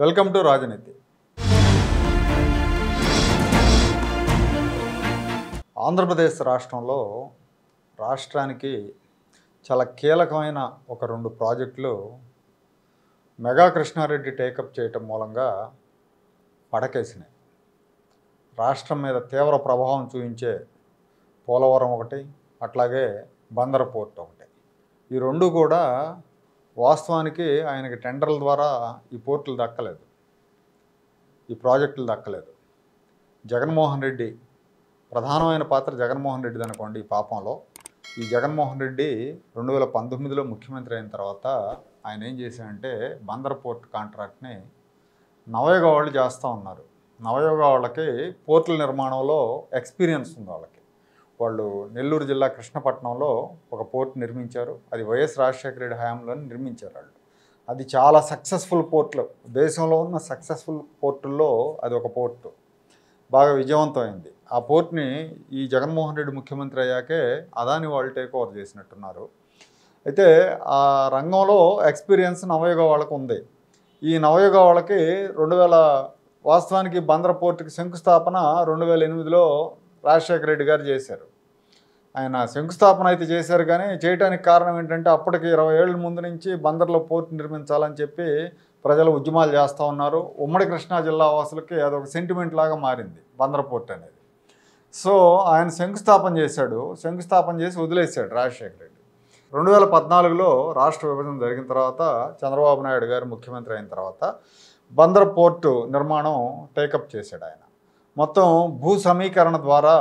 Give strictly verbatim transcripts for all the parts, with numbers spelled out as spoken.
Welcome to రాజనీతి. ఆంధ్రప్రదేశ్ రాష్ట్రంలో రాష్ట్రానికి చాలా కీలకమైన ఒక రెండు ప్రాజెక్టులు మెగా కృష్ణారెడ్డి టేకప్ చేయటం మూలంగా పడకేసినాయి. రాష్ట్రం మీద తీవ్ర ప్రభావం చూపించే పోలవరం ఒకటి, అట్లాగే బందర్ పోర్ట్ ఒకటి. ఈ రెండు కూడా వాస్తవానికి ఆయనకి టెండర్ల ద్వారా ఈ పోర్టులు దక్కలేదు, ఈ ప్రాజెక్టులు దక్కలేదు. జగన్మోహన్ రెడ్డి ప్రధానమైన పాత్ర జగన్మోహన్ రెడ్డిది అనుకోండి ఈ పాపంలో. ఈ జగన్మోహన్ రెడ్డి రెండు వేల పంతొమ్మిదిలో ముఖ్యమంత్రి అయిన తర్వాత ఆయన ఏం చేశారంటే బందర్ పోర్ట్ కాంట్రాక్ట్ని నవయోగ వాళ్ళు చేస్తూ ఉన్నారు. నవయోగ వాళ్ళకి పోర్టుల నిర్మాణంలో ఎక్స్పీరియన్స్ ఉంది. వాళ్ళకి వాళ్ళు నెల్లూరు జిల్లా కృష్ణపట్నంలో ఒక పోర్ట్ నిర్మించారు. అది వైఎస్ రాజశేఖర రెడ్డి హయాంలో నిర్మించారు వాళ్ళు. అది చాలా సక్సెస్ఫుల్ పోర్ట్లు, దేశంలో ఉన్న సక్సెస్ఫుల్ పోర్టుల్లో అది ఒక పోర్టు, బాగా విజయవంతమైంది. ఆ పోర్ట్ని ఈ జగన్మోహన్ రెడ్డి ముఖ్యమంత్రి అయ్యాకే అదాని వాళ్ళు టేక్ ఓవర్ చేసినట్టున్నారు. అయితే ఆ రంగంలో ఎక్స్పీరియన్స్ నవయుగ వాళ్ళకు ఉంది. ఈ నవయుగ వాళ్ళకి రెండు వేల వాస్తవానికి బందర్ పోర్టుకి శంకుస్థాపన రెండు వేల ఎనిమిదిలో రాజశేఖర రెడ్డి గారు చేశారు. ఆయన శంకుస్థాపన అయితే చేశారు, కానీ చేయడానికి కారణం ఏంటంటే అప్పటికి ఇరవై ఏళ్ళ ముందు నుంచి బందర్లో పోర్టు నిర్మించాలని చెప్పి ప్రజలు ఉద్యమాలు చేస్తూ ఉన్నారు. ఉమ్మడి కృష్ణా జిల్లా వాసులకి అదొక సెంటిమెంట్ లాగా మారింది బందర్ పోర్ట్ అనేది. సో ఆయన శంకుస్థాపన చేశాడు, శంకుస్థాపన చేసి వదిలేశాడు రాజశేఖర రెడ్డి. రెండు వేల పద్నాలుగులో రాష్ట్ర విభజన జరిగిన తర్వాత చంద్రబాబు నాయుడు గారు ముఖ్యమంత్రి అయిన తర్వాత బందర్ పోర్టు నిర్మాణం టేకప్ చేశాడు ఆయన. మొత్తం భూ సమీకరణ ద్వారా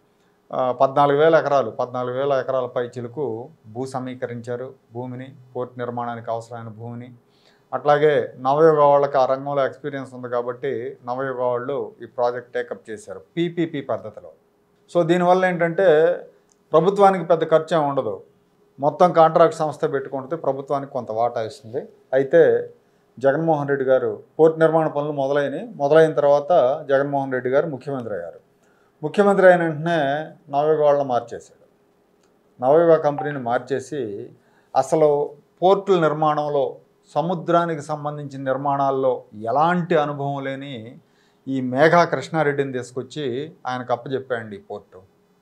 పద్నాలుగు వేల ఎకరాలు పద్నాలుగు వేల ఎకరాల పై చిలుకు భూ సమీకరించారు భూమిని, పోర్ట్ నిర్మాణానికి అవసరమైన భూమిని. అట్లాగే నవయుగ వాళ్ళకి ఆ రంగంలో ఎక్స్పీరియన్స్ ఉంది కాబట్టి నవయుగ వాళ్ళు ఈ ప్రాజెక్ట్ టేకప్ చేశారు పీపీపీ పద్ధతిలో. సో దీనివల్ల ఏంటంటే ప్రభుత్వానికి పెద్ద ఖర్చు ఏమి ఉండదు, మొత్తం కాంట్రాక్ట్ సంస్థ పెట్టుకుంటే ప్రభుత్వానికి కొంత వాటా ఇస్తుంది. అయితే జగన్మోహన్ రెడ్డి గారు పోర్ట్ నిర్మాణ పనులు మొదలైనవి మొదలైన తర్వాత జగన్మోహన్ రెడ్డి గారు ముఖ్యమంత్రి అయ్యారు. ముఖ్యమంత్రి అయిన వెంటనే నవయుగ వాళ్ళని మార్చేశాడు. నవయుగ కంపెనీని మార్చేసి అసలు పోర్టుల నిర్మాణంలో సముద్రానికి సంబంధించిన నిర్మాణాల్లో ఎలాంటి అనుభవం లేని ఈ మేఘా కృష్ణారెడ్డిని తీసుకొచ్చి ఆయనకు అప్పచెప్పాయండి ఈ పోర్టు.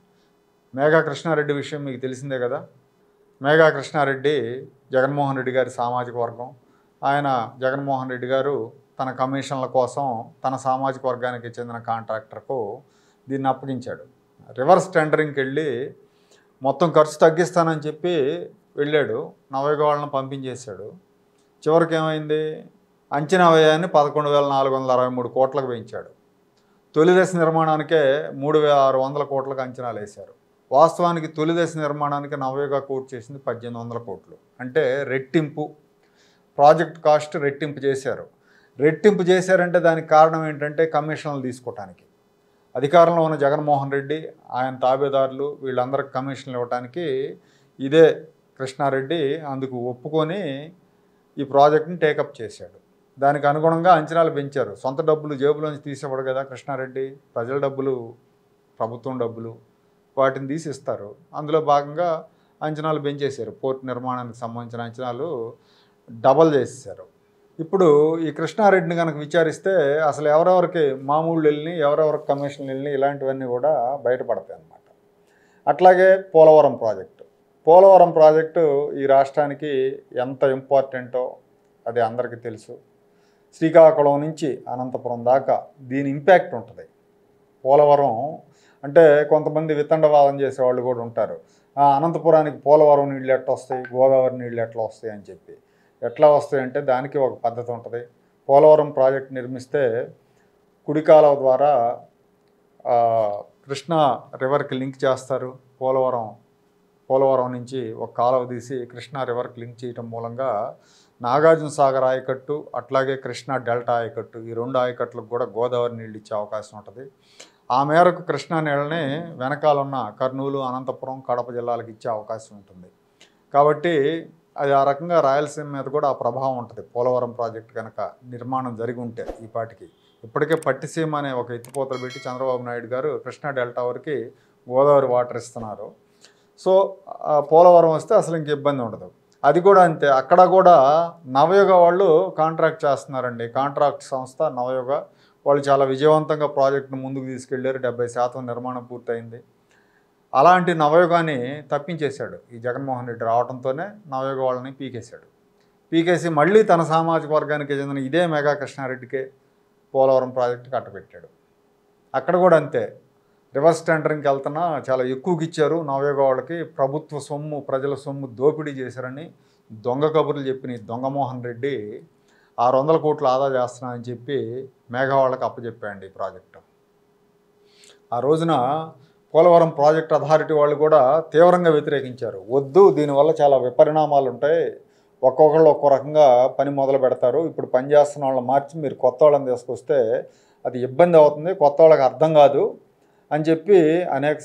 మేఘా కృష్ణారెడ్డి విషయం మీకు తెలిసిందే కదా. మేఘా కృష్ణారెడ్డి జగన్మోహన్ రెడ్డి గారి సామాజిక వర్గం. ఆయన జగన్మోహన్ రెడ్డి గారు తన కమిషన్ల కోసం తన సామాజిక వర్గానికి చెందిన కాంట్రాక్టర్కు దీన్ని అప్పగించాడు. రివర్స్ టెండరింగ్కి వెళ్ళి మొత్తం ఖర్చు తగ్గిస్తానని చెప్పి వెళ్ళాడు, నవయుగ వాళ్ళని పంపించేశాడు. చివరికి ఏమైంది, అంచనా వ్యయాన్ని పదకొండు వేల నాలుగు వందల అరవై మూడు కోట్లకు పెంచాడు. తొలిదశ నిర్మాణానికే మూడు వేల ఆరు వందల కోట్లకు అంచనాలు వేశారు. వాస్తవానికి తొలిదశ నిర్మాణానికి నవయుగ కోట్ చేసింది పద్దెనిమిది వందల కోట్లు, అంటే రెట్టింపు ప్రాజెక్ట్ కాస్ట్ రెట్టింపు చేశారు. రెట్టింపు చేశారంటే దానికి కారణం ఏంటంటే కమిషన్లు తీసుకోవటానికి. అధికారంలో ఉన్న జగన్మోహన్ రెడ్డి, ఆయన తాబేదారులు వీళ్ళందరికి కమిషన్లు ఇవ్వడానికి ఇదే కృష్ణారెడ్డి అందుకు ఒప్పుకొని ఈ ప్రాజెక్ట్ని టేకప్ చేశాడు. దానికి అనుగుణంగా అంచనాలు పెంచారు. సొంత డబ్బులు జేబులోంచి తీసేవాడు కదా కృష్ణారెడ్డి, ప్రజల డబ్బులు, ప్రభుత్వం డబ్బులు, వాటిని తీసి ఇస్తారు. అందులో భాగంగా అంచనాలు పెంచేశారు. పోర్ట్ నిర్మాణానికి సంబంధించిన అంచనాలు డబల్ చేసేసారు. ఇప్పుడు ఈ కృష్ణారెడ్డిని కనుక విచారిస్తే అసలు ఎవరెవరికి మామూలు వెళ్ళి ఎవరెవరికి కమిషన్లు వెళ్ళి ఇలాంటివన్నీ కూడా బయటపడతాయి అన్నమాట. అట్లాగే పోలవరం ప్రాజెక్టు పోలవరం ప్రాజెక్టు ఈ రాష్ట్రానికి ఎంత ఇంపార్టెంటో అది అందరికీ తెలుసు. శ్రీకాకుళం నుంచి అనంతపురం దాకా దీని ఇంపాక్ట్ ఉంటుంది. పోలవరం అంటే కొంతమంది వితండవాదం చేసేవాళ్ళు కూడా ఉంటారు. అనంతపురానికి పోలవరం నీళ్ళు ఎట్లా వస్తాయి, గోదావరి నీళ్ళు ఎట్లా వస్తాయి అని చెప్పి. ఎట్లా వస్తాయంటే దానికి ఒక పద్ధతి ఉంటుంది. పోలవరం ప్రాజెక్ట్ నిర్మిస్తే కుడి కాలువ ద్వారా కృష్ణా రివర్కి లింక్ చేస్తారు. పోలవరం పోలవరం నుంచి ఒక కాలువ తీసి కృష్ణా రివర్కి లింక్ చేయటం మూలంగా నాగార్జున సాగర్ ఆయకట్టు అట్లాగే కృష్ణా డెల్టా ఆయకట్టు ఈ రెండు ఆయకట్టులకు కూడా గోదావరి నీళ్ళు ఇచ్చే అవకాశం ఉంటుంది. ఆ మేరకు కృష్ణా నీళ్ళని వెనకాలన్న కర్నూలు, అనంతపురం, కడప జిల్లాలకు ఇచ్చే అవకాశం ఉంటుంది. కాబట్టి అది ఆ రకంగా రాయలసీమ మీద కూడా ఆ ప్రభావం ఉంటుంది. పోలవరం ప్రాజెక్టు కనుక నిర్మాణం జరిగి ఉంటే ఈ పాటికి ఇప్పటికే పట్టిసీమ అనే ఒక ఎత్తిపోతలు పెట్టి చంద్రబాబు నాయుడు గారు కృష్ణా డెల్టా వరకు గోదావరి వాటర్ ఇస్తున్నారు. సో పోలవరం వస్తే అసలు ఇంక ఇబ్బంది ఉండదు. అది కూడా అంతే. అక్కడ కూడా నవయుగ వాళ్ళు కాంట్రాక్ట్ చేస్తున్నారండి. కాంట్రాక్ట్ సంస్థ నవయుగ వాళ్ళు చాలా విజయవంతంగా ప్రాజెక్టును ముందుకు తీసుకెళ్లారు. డెబ్బై శాతం నిర్మాణం పూర్తయింది. అలాంటి నవయుగాన్ని తప్పించేశాడు ఈ జగన్మోహన్ రెడ్డి. రావడంతోనే నవయుగ వాళ్ళని పీకేశాడు. పీకేసి మళ్ళీ తన సామాజిక వర్గానికి చెందిన ఇదే మెగా కృష్ణారెడ్డికే పోలవరం ప్రాజెక్టు కట్టబెట్టాడు. అక్కడ కూడా అంతే. రివర్స్ టెండరింగ్కి వెళ్తున్నా చాలా ఎక్కువకి ఇచ్చారు నవయుగ వాళ్ళకి, ప్రభుత్వ సొమ్ము ప్రజల సొమ్ము దోపిడీ చేశారని దొంగ కబుర్లు చెప్పిన ఈ దొంగమోహన్ రెడ్డి ఆరు వందల కోట్లు ఆదా చేస్తున్నానని చెప్పి మేఘా వాళ్ళకి అప్పచెప్పాయండి ఈ ప్రాజెక్టు. ఆ రోజున పోలవరం ప్రాజెక్ట్ అథారిటీ వాళ్ళు కూడా తీవ్రంగా వ్యతిరేకించారు. వద్దు, దీనివల్ల చాలా విపరిణామాలు ఉంటాయి, ఒక్కొక్కళ్ళు ఒక్కో రకంగా పని మొదలు పెడతారు, ఇప్పుడు పని చేస్తున్న వాళ్ళని మార్చి మీరు కొత్త వాళ్ళని తీసుకొస్తే అది ఇబ్బంది అవుతుంది, కొత్త వాళ్ళకి అర్థం కాదు అని చెప్పి అనేక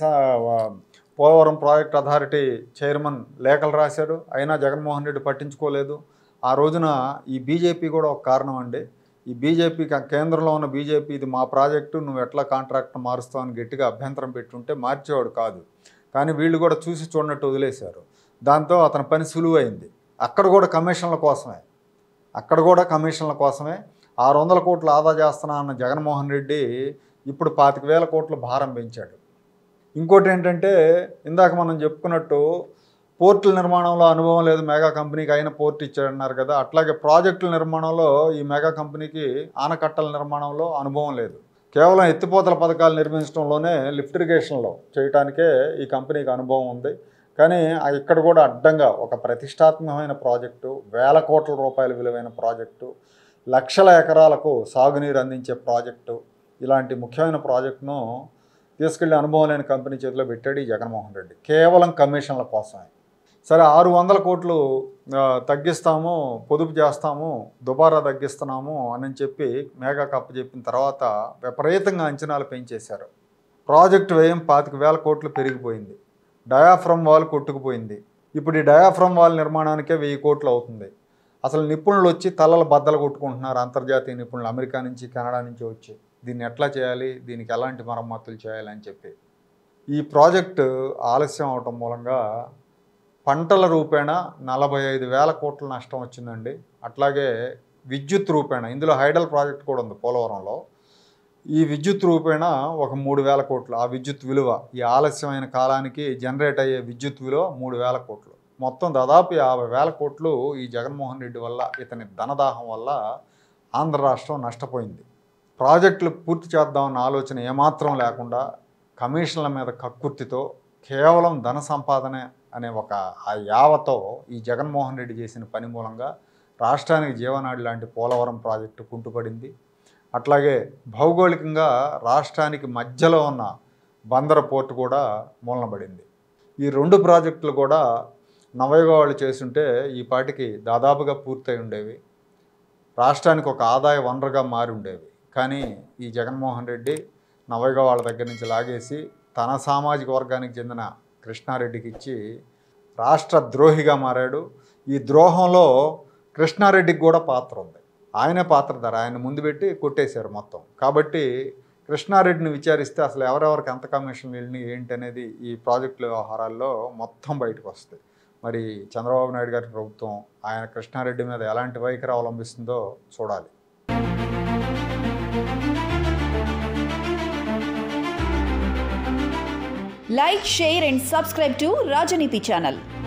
పోలవరం ప్రాజెక్ట్ అథారిటీ చైర్మన్ లేఖలు రాశారు. అయినా జగన్మోహన్ రెడ్డి పట్టించుకోలేదు. ఆ రోజున ఈ బీజేపీ కూడా ఒక కారణం అండి. ఈ బీజేపీ కేంద్రంలో ఉన్న బీజేపీ ఇది మా ప్రాజెక్టు, నువ్వు ఎట్లా కాంట్రాక్ట్ మారుస్తావు అని గట్టిగా అభ్యంతరం పెట్టుంటే మార్చేవాడు కాదు. కానీ వీళ్ళు కూడా చూసి చూడనట్టు వదిలేశారు. దాంతో అతని పని సులువైంది. అక్కడ కూడా కమిషన్ల కోసమే అక్కడ కూడా కమిషన్ల కోసమే ఆరు వందల కోట్లు ఆదా చేస్తున్నా అన్న జగన్మోహన్ రెడ్డి ఇప్పుడు పాతిక వేల కోట్ల భారం పెంచాడు. ఇంకోటి ఏంటంటే, ఇందాక మనం చెప్పుకున్నట్టు పోర్టుల నిర్మాణంలో అనుభవం లేదు మెగా కంపెనీకి, అయిన పోర్ట్ ఇచ్చాడన్నారు కదా. అట్లాగే ప్రాజెక్టుల నిర్మాణంలో ఈ మెగా కంపెనీకి ఆనకట్టల నిర్మాణంలో అనుభవం లేదు. కేవలం ఎత్తిపోతల పథకాలు నిర్మించడంలోనే, లిఫ్ట్ ఇరిగేషన్లో చేయడానికే ఈ కంపెనీకి అనుభవం ఉంది. కానీ ఇక్కడ కూడా అడ్డంగా ఒక ప్రతిష్టాత్మకమైన ప్రాజెక్టు, వేల కోట్ల రూపాయల విలువైన ప్రాజెక్టు, లక్షల ఎకరాలకు సాగునీరు అందించే ప్రాజెక్టు, ఇలాంటి ముఖ్యమైన ప్రాజెక్టును తీసుకెళ్లి అనుభవం లేని కంపెనీ చేతిలో పెట్టాడు ఈ జగన్మోహన్ రెడ్డి, కేవలం కమిషన్ల కోసమే. సరే, ఆరు వందల కోట్లు తగ్గిస్తాము, పొదుపు చేస్తాము, దుబారా తగ్గిస్తున్నాము అని చెప్పి మేఘా కప్పు చెప్పిన తర్వాత విపరీతంగా అంచనాలు పెంచేశారు. ప్రాజెక్టు వ్యయం పాతిక వేల కోట్లు పెరిగిపోయింది. డయాఫ్రమ్ వాల్ కొట్టుకుపోయింది. ఇప్పుడు ఈ డయాఫ్రమ్ వాల్ నిర్మాణానికే వెయ్యి కోట్లు అవుతుంది. అసలు నిపుణులు వచ్చి తలలు బద్దలు కొట్టుకుంటున్నారు, అంతర్జాతీయ నిపుణులు అమెరికా నుంచి కెనడా నుంచి వచ్చి దీన్ని ఎట్లా చేయాలి, దీనికి ఎలాంటి మరమ్మతులు చేయాలి అని చెప్పి. ఈ ప్రాజెక్టు ఆలస్యం అవటం మూలంగా పంటల రూపేణ నలభై ఐదు వేల కోట్ల నష్టం వచ్చిందండి. అట్లాగే విద్యుత్ రూపేణ, ఇందులో హైడల్ ప్రాజెక్ట్ కూడా ఉంది పోలవరంలో, ఈ విద్యుత్ రూపేణ ఒక మూడు వేల కోట్లు. ఆ విద్యుత్ విలువ, ఈ ఆలస్యమైన కాలానికి జనరేట్ అయ్యే విద్యుత్ విలువ మూడు వేల కోట్లు. మొత్తం దాదాపు యాభై వేల కోట్లు ఈ జగన్మోహన్ రెడ్డి వల్ల, ఇతని ధనదాహం వల్ల ఆంధ్ర రాష్ట్రం నష్టపోయింది. ప్రాజెక్టులు పూర్తి చేద్దామన్న ఆలోచన ఏమాత్రం లేకుండా కమిషన్ల మీద కక్కుర్తితో, కేవలం ధన సంపాదన అనే ఒక ఆ యావతో ఈ జగన్మోహన్ రెడ్డి చేసిన పని మూలంగా రాష్ట్రానికి జీవనాడి లాంటి పోలవరం ప్రాజెక్టు కుంటుపడింది. అట్లాగే భౌగోళికంగా రాష్ట్రానికి మధ్యలో ఉన్న బందర పోర్టు కూడా మూలనబడింది. ఈ రెండు ప్రాజెక్టులు కూడా నవయుగ వాళ్ళు చేస్తుంటే ఈ పాటికి దాదాపుగా పూర్తయి ఉండేవి, రాష్ట్రానికి ఒక ఆదాయ వనరుగా మారి ఉండేవి. కానీ ఈ జగన్మోహన్ రెడ్డి నవయుగ వాళ్ళ దగ్గర నుంచి లాగేసి తన సామాజిక వర్గానికి చెందిన కృష్ణారెడ్డికి ఇచ్చి రాష్ట్ర ద్రోహిగా మారాడు. ఈ ద్రోహంలో కృష్ణారెడ్డికి కూడా పాత్ర ఉంది. ఆయనే పాత్రధార, ఆయన ముందు పెట్టి కొట్టేశారు మొత్తం. కాబట్టి కృష్ణారెడ్డిని విచారిస్తే అసలు ఎవరెవరికి ఎంత కమిషన్ వెళ్ళి ఏంటి అనేది ఈ ప్రాజెక్టుల వ్యవహారాల్లో మొత్తం బయటకు వస్తాయి. మరి చంద్రబాబు నాయుడు గారి ప్రభుత్వం ఆయన కృష్ణారెడ్డి మీద ఎలాంటి వైఖరి అవలంబిస్తుందో చూడాలి. Like, share and subscribe to Rajaniti channel.